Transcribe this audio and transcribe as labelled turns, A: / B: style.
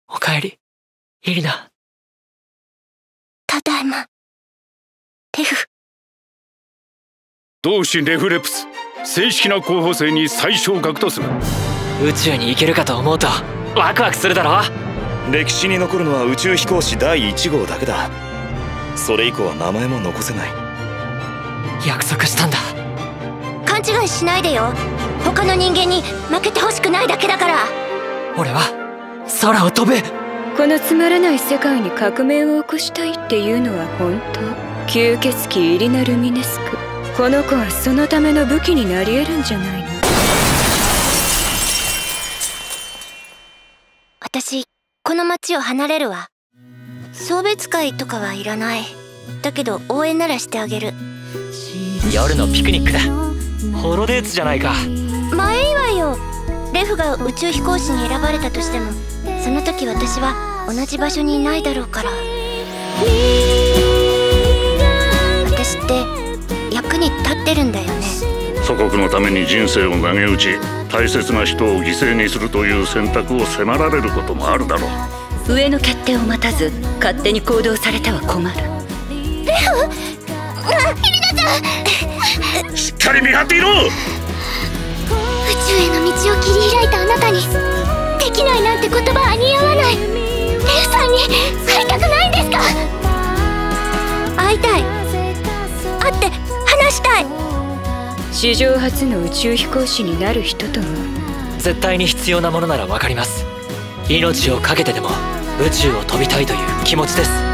A: おかえり、イリナ。
B: ただいま、レフ。
C: 同志レフレプス、正式な候補生に再昇格とする。
A: 宇宙に行けるかと思うとワクワクするだろ。
D: 歴史に残るのは宇宙飛行士第1号だけだ。それ以降は名前も残せない。
A: 約束したんだ。
B: 勘違いしないでよ。他の人間に負けてほしくないだけだから。
A: 俺は空を飛ぶ。
E: このつまらない世界に革命を起こしたいっていうのは本当？吸血鬼イリナ・ルミネスク、この子はそのための武器になり得るんじゃないの？
B: 私、この町を離れるわ。送別会とかはいらない。だけど応援ならしてあげる。
A: 夜のピクニックだ。ホロデーツじゃないか。
B: まあいいわよ。レフが宇宙飛行士に選ばれたとしても、その時私は同じ場所にいないだろうから。私って役に立ってるんだよね。
C: 祖国のために人生を投げ打ち、大切な人を犠牲にするという選択を迫られることもあるだろう。
E: 上の決定を待たず勝手に行動されては困る。
B: レフ、イリナちゃん
C: しっかり見張っていろ。
B: 宇宙への道を切り開いたあなたにできないなんて言葉は似合わない。レフさんに会いたくないんですか？会いたい。会って話したい。
E: 史上初の宇宙飛行士になる人とは
A: 絶対に必要なものなら分かります。命を懸けてでも宇宙を飛びたいという気持ちです。